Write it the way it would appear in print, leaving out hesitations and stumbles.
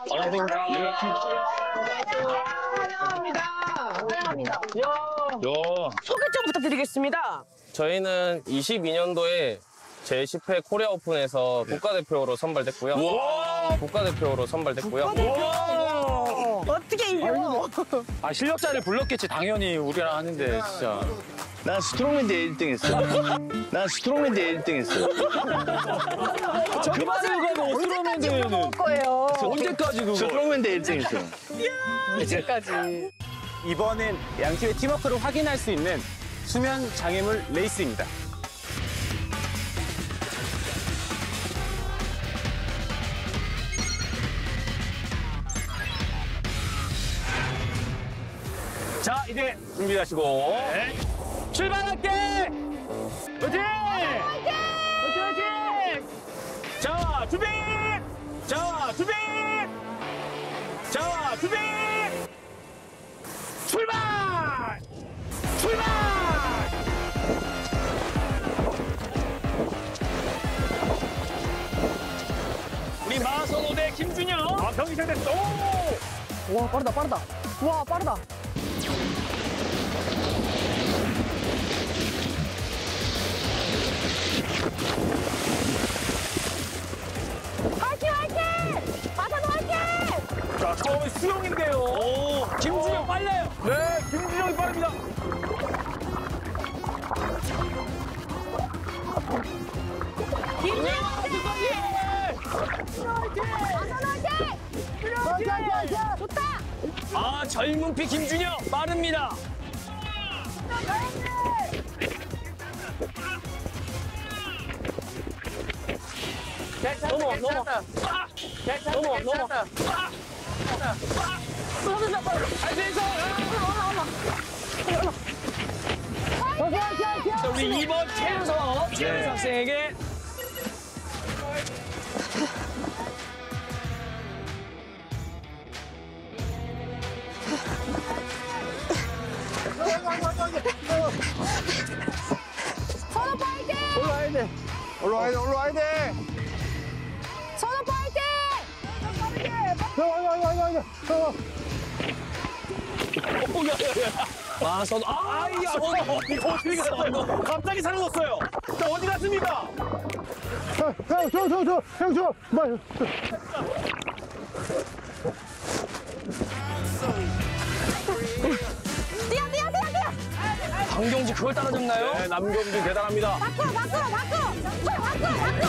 환영합니다. 소개 좀 부탁드리겠습니다. 저희는 22년도에 제10회 코리아 오픈에서 국가대표로 선발됐고요. 국가대표로 선발됐고요. 어떻게 이겨? 아, 실력자를 불렀겠지, 당연히 우리랑 하는데, 진짜. 난 스트롱맨 대회 1등 했어. 난 스트롱맨 대회 1등 했어. 그 말을 가고 스트롱맨 대회는 먹을 거예요. 언제까지 그거? 스트롱맨 대회 1등 했어. 언제까지? 이번엔 양팀의 팀워크를 확인할 수 있는 수면 장애물 레이스입니다. 자, 이제 준비하시고 출발할게! 화이팅! 화이팅! 자, 준비! 자, 준비! 자, 준비! 출발! 출발! 우리 마선호대 김준영. 경기 시작됐어. 와 빠르다 빠르다. 와 빠르다. 화이팅 화이팅! 마사도 화이팅! 자, 처음에 수영인데요. 김준영 빨라요. 네, 김준영이 빠릅니다. 김준영 화이팅! 좋다! 아, 젊은 피 김준영 빠릅니다. 넘어. 자, 우리 2번 최은석 학생에게 선호 파이팅! 올라와야 돼. 선호 파이팅! 마선 아이야 이거 어떻게 갔어 이거 갑자기 사라졌어요. 자, 어디 갔습니까? 뛰어! 강경지 그걸 따라잡나요? 네, 남경진 대단합니다. 바꿔!